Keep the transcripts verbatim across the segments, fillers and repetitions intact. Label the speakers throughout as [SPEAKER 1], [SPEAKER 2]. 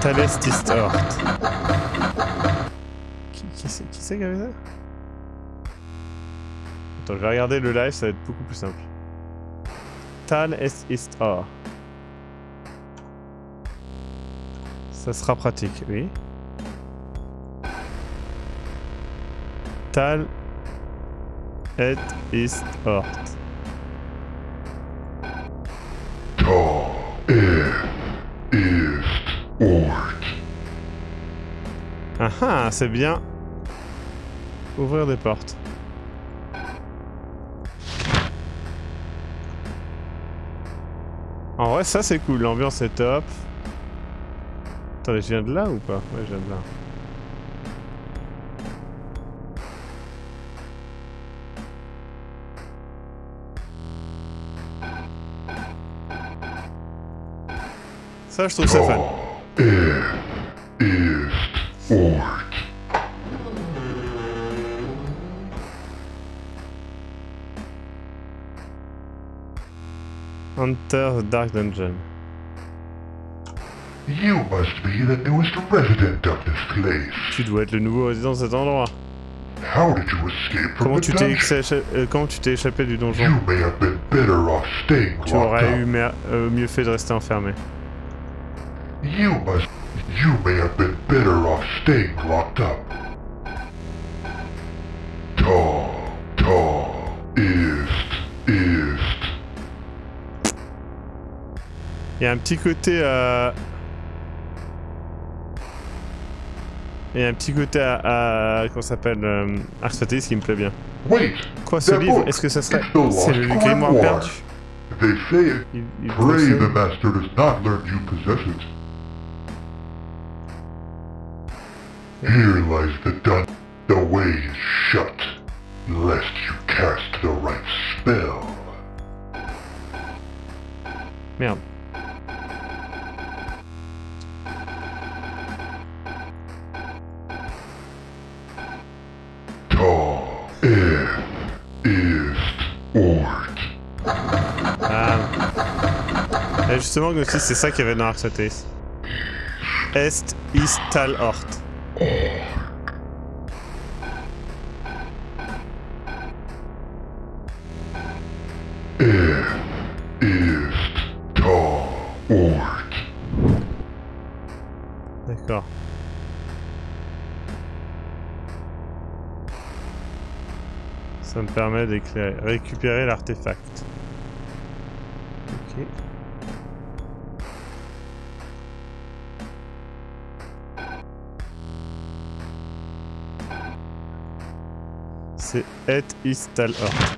[SPEAKER 1] Talest ist Ort. Qui, qui c'est qui c'est qui avait ça? Attends, je vais regarder le live, ça va être beaucoup plus simple. Talest ist Ort. Ça sera pratique, oui. Tal et ist Ort.
[SPEAKER 2] Tal et ist Ort.
[SPEAKER 1] Ah ah, c'est bien. Ouvrir des portes. En vrai, ça c'est cool, l'ambiance est top. Attendez, je viens de là ou pas? Ouais, je viens de là. Ça, je trouve ça fun.
[SPEAKER 2] Et ist Ort.
[SPEAKER 1] Enter the Dark Dungeon.
[SPEAKER 2] You must be the newest resident of this place.
[SPEAKER 1] Tu dois être le nouveau résident de cet endroit.
[SPEAKER 2] How did you escape from
[SPEAKER 1] Comment
[SPEAKER 2] the
[SPEAKER 1] tu t'es
[SPEAKER 2] dungeon?
[SPEAKER 1] écha- euh, comment tu t'es échappé du donjon?
[SPEAKER 2] You may have been better off staying
[SPEAKER 1] Tu
[SPEAKER 2] locked
[SPEAKER 1] aurais eu
[SPEAKER 2] up.
[SPEAKER 1] mer- euh, mieux fait de rester enfermé.
[SPEAKER 2] You must. You may have been better off staying locked up. Tal, tal, ist, ist.
[SPEAKER 1] Il y a un petit côté euh... Il y a un petit côté à... à... Comment ça s'appelle euh... Arstotéis qui me plaît bien.
[SPEAKER 2] Wait,
[SPEAKER 1] Quoi, ce
[SPEAKER 2] that
[SPEAKER 1] livre?
[SPEAKER 2] book,
[SPEAKER 1] Est-ce que ça serait...
[SPEAKER 2] it's the
[SPEAKER 1] C'est le
[SPEAKER 2] lost
[SPEAKER 1] grimoire
[SPEAKER 2] grimoire.
[SPEAKER 1] perdu?
[SPEAKER 2] They say it.
[SPEAKER 1] Il, il
[SPEAKER 2] Pray
[SPEAKER 1] possède-
[SPEAKER 2] the master does not learn you possess it. Here lies the dun. The way is shut, lest you cast the right spell.
[SPEAKER 1] Merde.
[SPEAKER 2] Tal, er, ist, Ort.
[SPEAKER 1] Ah. Et justement, Gnosis, c'est ça qu'il y avait dans Arstotéis. Est, ist, tal, ort.
[SPEAKER 2] Er, ist, tal, Ort.
[SPEAKER 1] D'accord. Ça me permet d'éclairer, récupérer l'artefact. Ok. C'est et ist tal ort.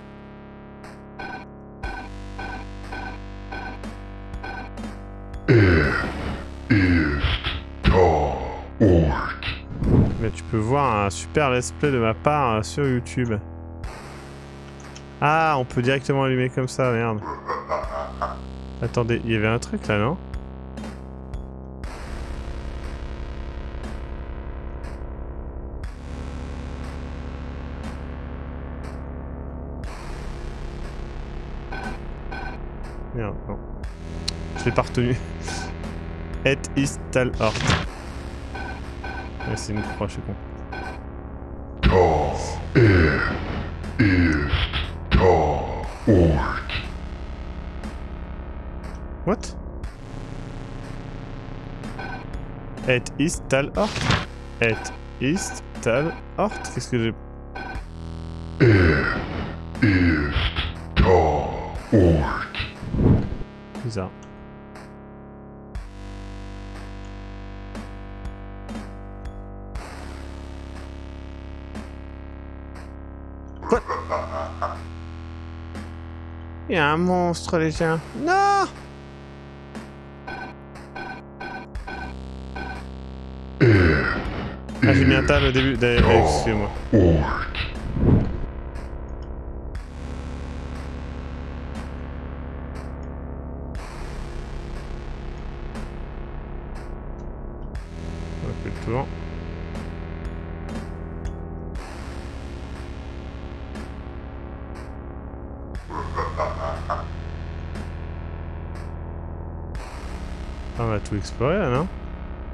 [SPEAKER 2] Er, ist, tal, Ort.
[SPEAKER 1] Mais tu peux voir un super let's play de ma part euh, sur YouTube. Ah, on peut directement allumer comme ça, merde. Attendez, il y avait un truc là, non? Merde, non. Je l'ai pas retenu. Et ist tal ort. Ouais, c'est une croix, je suis con.
[SPEAKER 2] Tal, er, ist, tal, Ort.
[SPEAKER 1] What? Et ist tal ort? Et ist tal ort? Qu'est-ce que j'ai...
[SPEAKER 2] Er, ist, tal, Ort.
[SPEAKER 1] Bizarre. Quoi? Il y a un monstre, les chiens. Non!
[SPEAKER 2] Er,
[SPEAKER 1] Ah, j'ai mis un tal au début.
[SPEAKER 2] tal,
[SPEAKER 1] Excusez-moi.
[SPEAKER 2] Ort.
[SPEAKER 1] On fait le tour. On va tout explorer là, non?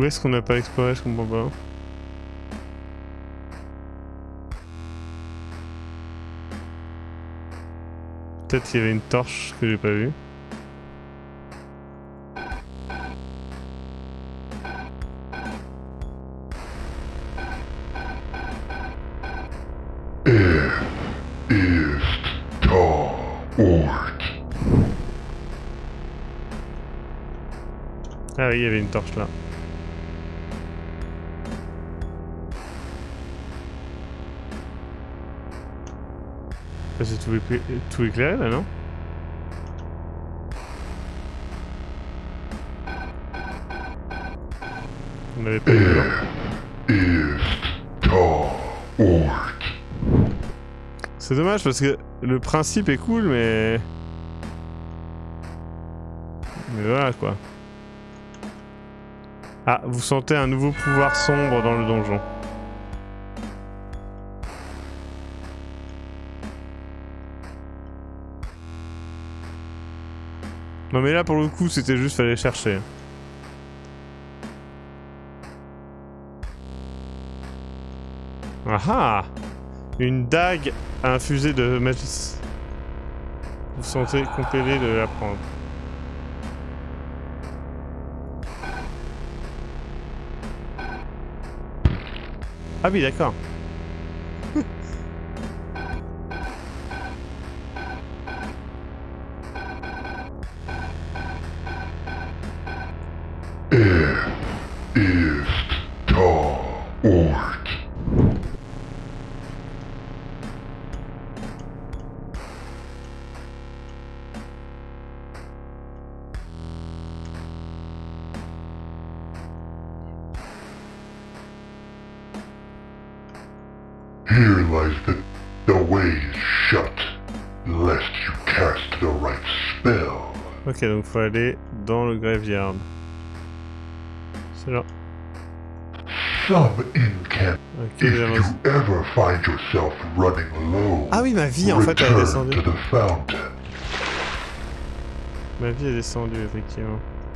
[SPEAKER 1] Où est-ce qu'on n'a pas exploré? Je comprends pas. Peut-être qu'il y avait une torche que j'ai pas vue.
[SPEAKER 2] Er ist der Ort.
[SPEAKER 1] Ah oui, il y avait une torche là. C'est tout, écla tout éclairé là, non? On n'avait pas eu de
[SPEAKER 2] Er ist der Ort.
[SPEAKER 1] C'est dommage parce que le principe est cool, mais... Mais voilà quoi. Ah, vous sentez un nouveau pouvoir sombre dans le donjon. Non mais là pour le coup c'était juste fallait chercher. Ah ah! Une dague infusée de magie. Vous sentez compellé de la prendre. Ah oui d'accord.
[SPEAKER 2] Er ist der Ort. Here lies the... the way is shut, lest you cast the right spell.
[SPEAKER 1] Ok, donc faut aller dans le graveyard. C'est là.
[SPEAKER 2] Some incant.
[SPEAKER 1] Ok,
[SPEAKER 2] If
[SPEAKER 1] j'avance.
[SPEAKER 2] you ever find yourself running low,
[SPEAKER 1] Ah oui, ma vie en fait elle est
[SPEAKER 2] return
[SPEAKER 1] descendue.
[SPEAKER 2] to the fountain.
[SPEAKER 1] Ma vie est descendue effectivement.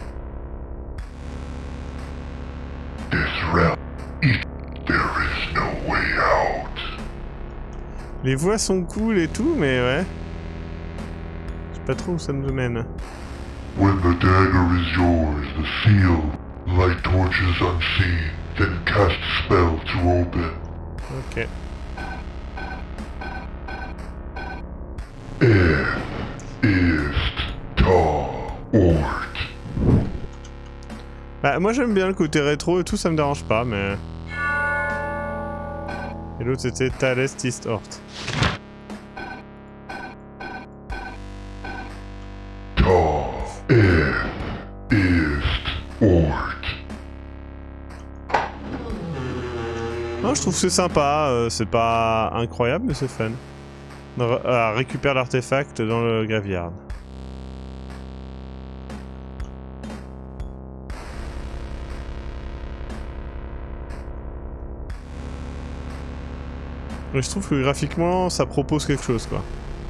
[SPEAKER 2] This realm, there is no way out.
[SPEAKER 1] Les voies sont cool et tout, mais ouais. Je sais pas trop où ça nous mène.
[SPEAKER 2] When the dagger is yours, the seal, light torches unseen, then cast spell to open.
[SPEAKER 1] Ok.
[SPEAKER 2] Er ist der Ort.
[SPEAKER 1] Bah moi j'aime bien le côté rétro et tout, ça me dérange pas, mais... Et l'autre c'était Thalest ist Ort.
[SPEAKER 2] Der Er ist Ort.
[SPEAKER 1] Non, je trouve que c'est sympa, euh, c'est pas incroyable, mais c'est fun. On euh, récupère l'artefact dans le graveyard. Mais je trouve que graphiquement, ça propose quelque chose, quoi.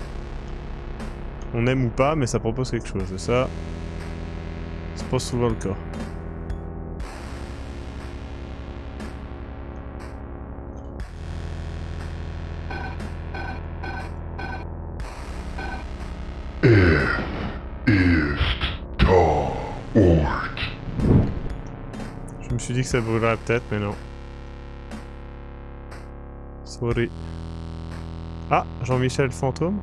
[SPEAKER 1] On aime ou pas, mais ça propose quelque chose, et ça... C'est pas souvent le cas.
[SPEAKER 2] Er ist der Ort.
[SPEAKER 1] Je me suis dit que ça brûlerait peut-être, mais non. Sorry. Ah, Jean-Michel Fantôme.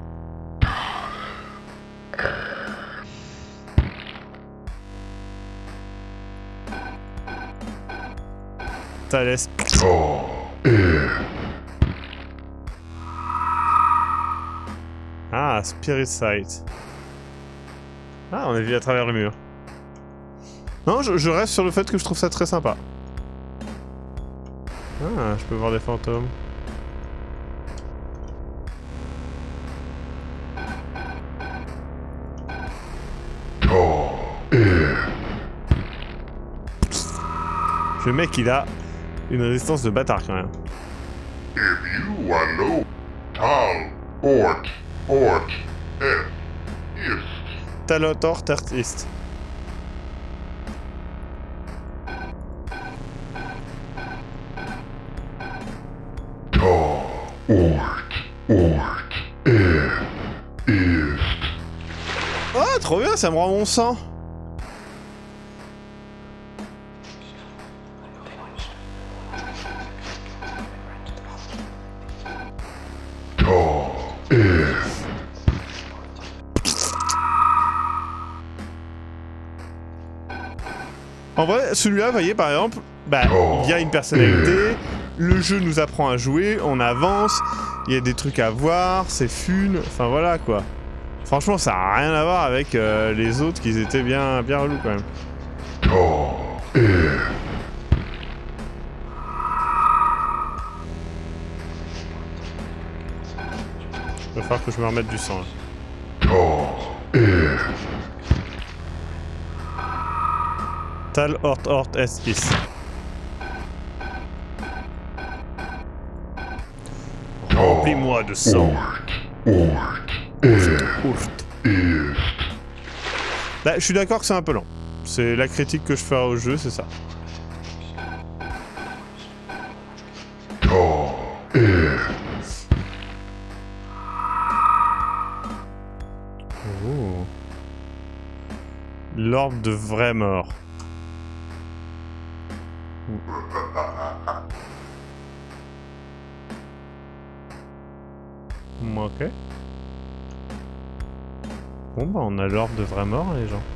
[SPEAKER 1] Thalès.
[SPEAKER 2] Der Er.
[SPEAKER 1] Ah, Spirit Sight. Ah, on est vu à travers le mur. Non, je, je reste sur le fait que je trouve ça très sympa. Ah, je peux voir des fantômes.
[SPEAKER 2] Der Er.
[SPEAKER 1] Le mec, il a une résistance de bâtard quand même.
[SPEAKER 2] If you alone, Tal, Ort, Ort, F, Ist.
[SPEAKER 1] Talot Ort Ert Ist.
[SPEAKER 2] Ort, Ort, Est, Ist.
[SPEAKER 1] Oh, trop bien, ça me rend mon sang.
[SPEAKER 2] Ta, Est.
[SPEAKER 1] En vrai, celui-là, vous voyez, par exemple, bah, il y a une personnalité, le jeu nous apprend à jouer, on avance, il y a des trucs à voir, c'est fun, enfin voilà quoi. Franchement, ça n'a rien à voir avec euh, les autres qui étaient bien, bien relous quand même.
[SPEAKER 2] Ta, Est.
[SPEAKER 1] Il va falloir que je me remette du sang. Là.
[SPEAKER 2] Ta, Est.
[SPEAKER 1] Tal, Ort, Ort, Est, Ist. Remplis-moi de sang.
[SPEAKER 2] Ort, Ort, Est,
[SPEAKER 1] Ourt.
[SPEAKER 2] Ist.
[SPEAKER 1] Bah, je suis d'accord que c'est un peu lent. C'est la critique que je ferai au jeu, c'est ça.
[SPEAKER 2] Ta, Est.
[SPEAKER 1] Oh. L'orbe de vraie mort. Ok. Bon bah on a l'orbe de vraie mort les gens.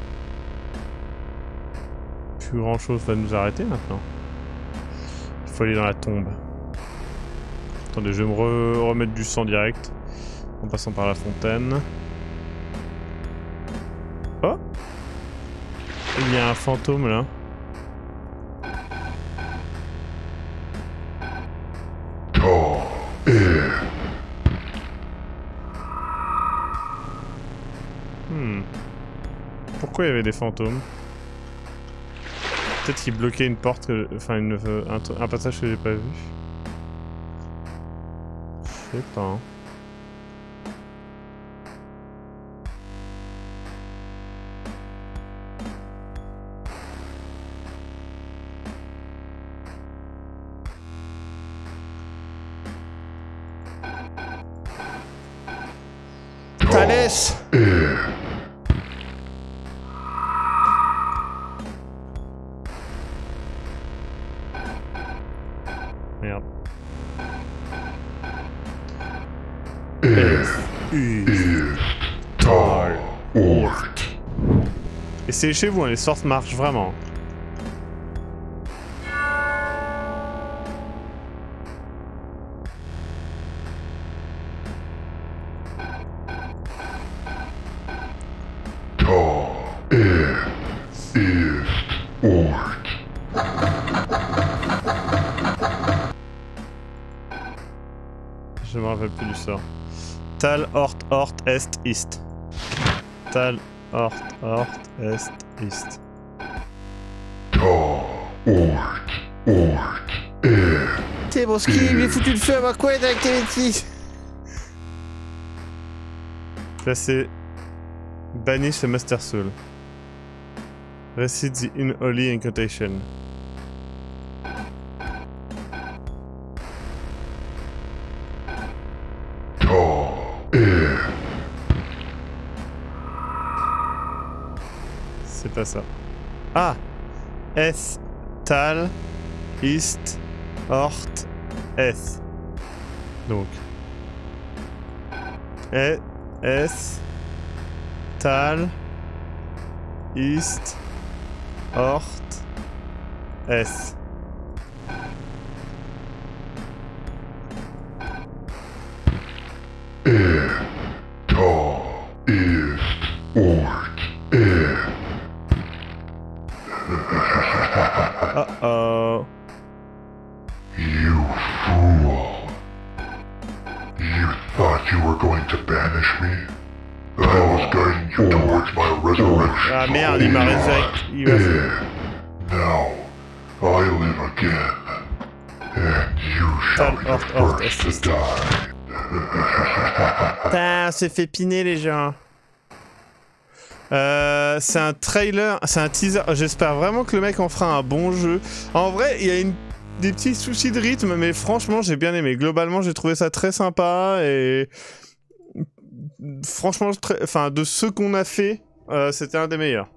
[SPEAKER 1] Plus grand chose va nous arrêter maintenant. Il faut aller dans la tombe. Attendez, je vais me re remettre du sang direct. En passant par la fontaine. Oh! Il y a un fantôme là.
[SPEAKER 2] Ta, Est.
[SPEAKER 1] Hmm. Pourquoi il y avait des fantômes? Peut-être qu'il bloquait une porte, que... enfin une... un, un passage que j'ai pas vu. Je sais pas. Hein. Thalès!
[SPEAKER 2] Est.
[SPEAKER 1] Merde.
[SPEAKER 2] Est.
[SPEAKER 1] U.
[SPEAKER 2] Ist. Ta, Ort.
[SPEAKER 1] Et c'est chez vous, hein, les sorts marchent vraiment.
[SPEAKER 2] Ta, Est. Ist. Ort.
[SPEAKER 1] Je me rappelle plus du sort. Tal, Ort, Ort, Est, Ist. Tal, Ort, Ort, Est, Ist.
[SPEAKER 2] Ta, Ort, Ort, Est.
[SPEAKER 1] T'es bon ski, il est foutu le feu à ma couette avec tes bêtises. Placez. Banish le Master Soul. Recite the Unholy Incantation.
[SPEAKER 2] Ta, Est.
[SPEAKER 1] C'est pas ça. Ah! S, Tal, Ist, Ort, S. Donc. E, S, Tal, Ist, Ort, S.
[SPEAKER 2] Est. Ta, Ist. Ort, Est.
[SPEAKER 1] Uh-oh.
[SPEAKER 2] You fool. You thought you were going to banish me? I was guiding you towards my resurrection.
[SPEAKER 1] Ah merde, il m'a résurrecté. Il m'a fait...
[SPEAKER 2] Now, I live again. And you shall be the
[SPEAKER 1] Ort, Ort,
[SPEAKER 2] first
[SPEAKER 1] Est.
[SPEAKER 2] to die.
[SPEAKER 1] Putain, on s'est fait piner les gens. Euh, c'est un trailer, c'est un teaser. J'espère vraiment que le mec en fera un bon jeu. En vrai, il y a une des petits soucis de rythme, mais franchement, j'ai bien aimé. Globalement, j'ai trouvé ça très sympa et franchement, très... enfin, de ceux qu'on a fait, euh, c'était un des meilleurs.